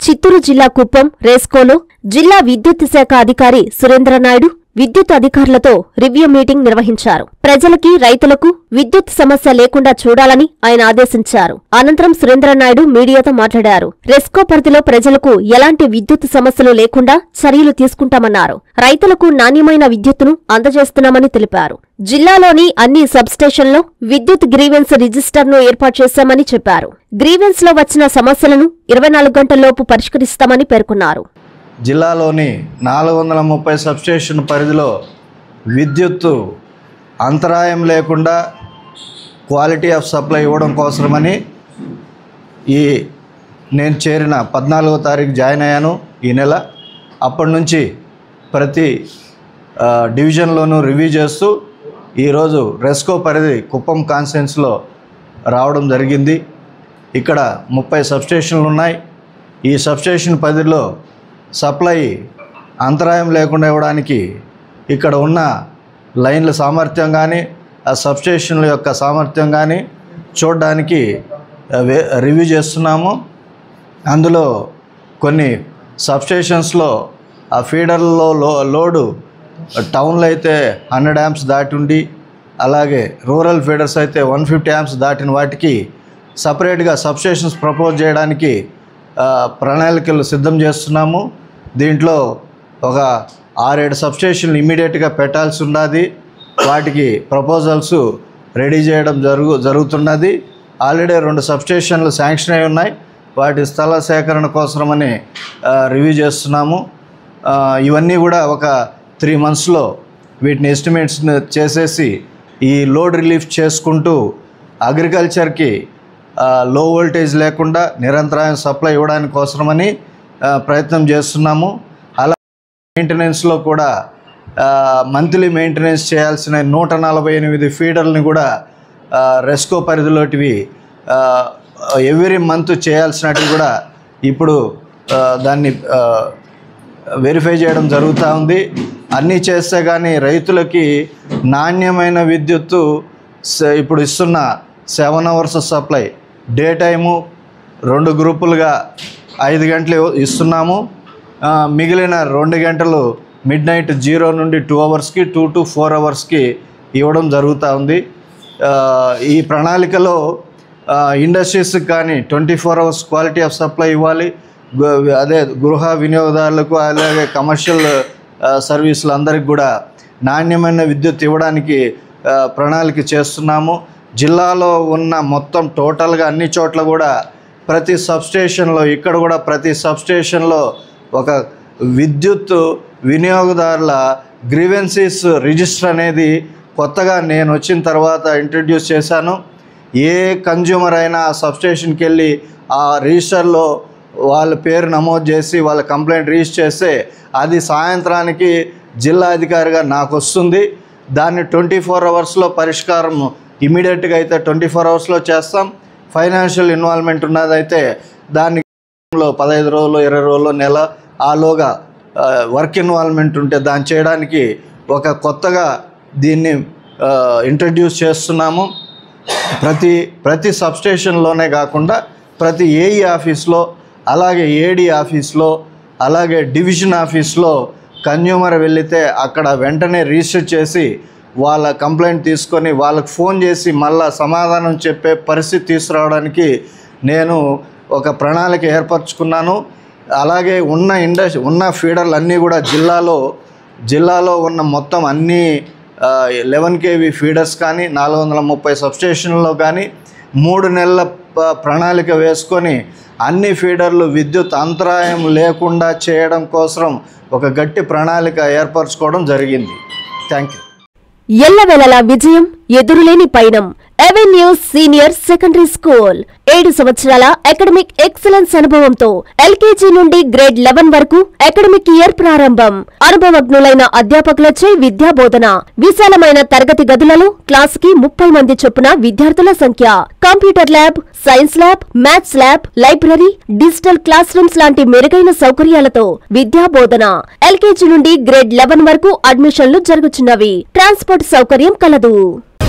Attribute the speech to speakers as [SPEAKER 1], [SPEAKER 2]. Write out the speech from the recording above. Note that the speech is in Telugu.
[SPEAKER 1] చిత్తూరు జిల్లా కుప్పం రేస్కోలో జిల్లా విద్యుత్ శాఖ అధికారి సురేంద్రనాయుడు విద్యుత్ అధికారులతో రివ్యూ మీటింగ్ నిర్వహించారు. ప్రజలకి, రైతులకు విద్యుత్ సమస్య లేకుండా చూడాలని ఆయన ఆదేశించారు. అనంతరం సురేంద్రనాయుడు మీడియాతో మాట్లాడారు. రెస్కో పరిధిలో ప్రజలకు ఎలాంటి విద్యుత్ సమస్యలు లేకుండా చర్యలు తీసుకుంటామన్నారు. రైతులకు నాణ్యమైన విద్యుత్తును అందజేస్తున్నామని తెలిపారు. జిల్లాలోని అన్ని సబ్స్టేషన్లో విద్యుత్ గ్రీవెన్స్ రిజిస్టర్ను ఏర్పాటు చేశామని చెప్పారు. గ్రీవెన్స్ లో వచ్చిన సమస్యలను 24 గంటల్లోపు పరిష్కరిస్తామని పేర్కొన్నారు.
[SPEAKER 2] జిల్లాలోని 430 సబ్స్టేషన్ పరిధిలో విద్యుత్తు అంతరాయం లేకుండా క్వాలిటీ ఆఫ్ సప్లై ఇవ్వడం కోసమని నేను చేరిన 14వ తారీఖు జాయిన్ అయ్యాను ఈ నెల. అప్పటి నుంచి ప్రతి డివిజన్లోనూ రివ్యూ చేస్తూ ఈరోజు రెస్కో పరిధి కుప్పం కాన్స్టిట్యుయెన్సీలో రావడం జరిగింది. ఇక్కడ 30 సబ్స్టేషన్లు ఉన్నాయి. ఈ సబ్స్టేషన్ పరిధిలో సప్లై అంతరాయం లేకుండా ఇవ్వడానికి ఇక్కడ ఉన్న లైన్ల సామర్థ్యం కానీ ఆ సబ్స్టేషన్ల యొక్క సామర్థ్యం కానీ చూడడానికి రివ్యూ చేస్తున్నాము. అందులో కొన్ని సబ్స్టేషన్స్లో ఆ ఫీడర్లలో లోడు టౌన్లో అయితే 100 amps దాటి ఉండి, అలాగే రూరల్ ఫీడర్స్ అయితే 150 amps దాటిన వాటికి సపరేట్గా సబ్స్టేషన్స్ ప్రపోజ్ చేయడానికి ప్రణాళికలు సిద్ధం చేస్తున్నాము. దీంట్లో ఒక 6-7 సబ్స్టేషన్లు ఇమీడియట్గా పెట్టాల్సి ఉన్నది. వాటికి ప్రపోజల్స్ రెడీ చేయడం జరుగుతున్నది. ఆల్రెడీ 2 సబ్స్టేషన్లు శాంక్షన్ అయి ఉన్నాయి. వాటి స్థల సేకరణ కోసమని రివ్యూ చేస్తున్నాము. ఇవన్నీ కూడా ఒక 3 monthsలో వీటిని ఎస్టిమేట్స్ చేసేసి ఈ లోడ్ రిలీఫ్ చేసుకుంటూ అగ్రికల్చర్కి లో వోల్టేజ్ లేకుండా నిరంతరాయం సప్లై ఇవ్వడానికి కోసమని ప్రయత్నం చేస్తున్నాము. అలా మెయింటెనెన్స్లో కూడా మంత్లీ మెయింటెనెన్స్ చేయాల్సిన 148 ఫీడర్లని కూడా రెస్కో పరిధిలోటివి ఎవ్రీ మంత్ చేయాల్సినవి కూడా ఇప్పుడు దాన్ని వెరిఫై చేయడం జరుగుతూ ఉంది. అన్నీ చేస్తే కానీ రైతులకి నాణ్యమైన విద్యుత్తు ఇప్పుడు ఇస్తున్న 7 hours సప్లై డే టైము 2 గ్రూపులుగా 5 గంటలు ఇస్తున్నాము. మిగిలిన 2 గంటలు మిడ్ నైట్ 0 నుండి 2 hours, 2 to 4 hours ఇవ్వడం జరుగుతూ ఉంది. ఈ ప్రణాళికలో ఇండస్ట్రీస్కి కానీ 24 hours క్వాలిటీ ఆఫ్ సప్లై ఇవ్వాలి. అదే గృహ వినియోగదారులకు, అలాగే కమర్షియల్ సర్వీసులు అందరికి కూడా నాణ్యమైన విద్యుత్ ఇవ్వడానికి ప్రణాళిక చేస్తున్నాము. జిల్లాలో ఉన్న మొత్తం టోటల్గా అన్ని చోట్ల కూడా ప్రతి సబ్స్టేషన్లో, ఇక్కడ కూడా ప్రతి సబ్స్టేషన్లో ఒక విద్యుత్ వినియోగదారుల గ్రీవెన్సీస్ రిజిస్టర్ అనేది కొత్తగా నేను వచ్చిన తర్వాత ఇంట్రడ్యూస్ చేశాను. ఏ కన్జ్యూమర్ అయినా ఆ సబ్స్టేషన్కి వెళ్ళి ఆ రిజిస్టర్లో వాళ్ళ పేరు నమోదు చేసి వాళ్ళ కంప్లైంట్ రిజిస్టర్ చేస్తే అది సాయంత్రానికి జిల్లా అధికారిగా నాకు వస్తుంది. దాన్ని 24 hours పరిష్కారం ఇమీడియట్గా అయితే 24 hours చేస్తాం. ఫైనాన్షియల్ ఇన్వాల్వ్మెంట్ ఉన్నదైతే దాన్ని 15 రోజులు, 20 రోజులు, నెల ఆలోగా వర్క్ ఇన్వాల్వ్మెంట్ ఉంటే దాన్ని చేయడానికి ఒక కొత్తగా దీన్ని ఇంట్రడ్యూస్ చేస్తున్నాము. ప్రతి సబ్స్టేషన్లోనే కాకుండా ప్రతి ఏఈ ఆఫీస్లో, అలాగే ఏడీ ఆఫీస్లో, అలాగే డివిజన్ ఆఫీస్లో కన్జ్యూమర్ వెళితే అక్కడ వెంటనే రిజిస్టర్ చేసి వాళ్ళ కంప్లైంట్ తీసుకొని వాళ్ళకు ఫోన్ చేసి మళ్ళా సమాధానం చెప్పే పరిస్థితి తీసుకురావడానికి నేను ఒక ప్రణాళిక ఏర్పరచుకున్నాను. అలాగే ఉన్న ఫీడర్లు అన్నీ కూడా జిల్లాలో ఉన్న మొత్తం అన్ని 11 kV ఫీడర్స్ కానీ 430 సబ్స్టేషన్లో కానీ 3 నెలల ప్రణాళిక వేసుకొని అన్ని ఫీడర్లు విద్యుత్ అంతరాయం లేకుండా చేయడం కోసం ఒక గట్టి ప్రణాళిక ఏర్పరచుకోవడం జరిగింది. Thank you.
[SPEAKER 1] ఎల్లవేళలా విజయం, ఎదురులేని పయనం. అవెన్యూస్ సీనియర్ సెకండరీ స్కూల్ 7 సంవత్సరాల అకాడమిక్ ఎక్సలెన్స్ అనుభవంతో ఎల్కేజీ నుండి గ్రేడ్ 11 వరకు అకాడమిక్ ఇయర్ ప్రారంభం. అనుభవజ్ఞులైన అధ్యాపకులచే విద్యా బోధన. విశాలమైన తరగతి గదులలో క్లాసుకి 30 మంది చొప్పున విద్యార్థుల సంఖ్య. Computer lab, science lab, maths lab, library, digital classrooms లాంటి మెరుగైన సౌకర్యాలతో విద్యా బోధన. ఎల్కేజీ నుండి గ్రేడ్ 11 వరకు అడ్మిషన్లు జరుగుతున్నవి. ట్రాన్స్పోర్ట్ సౌకర్యం కలదు.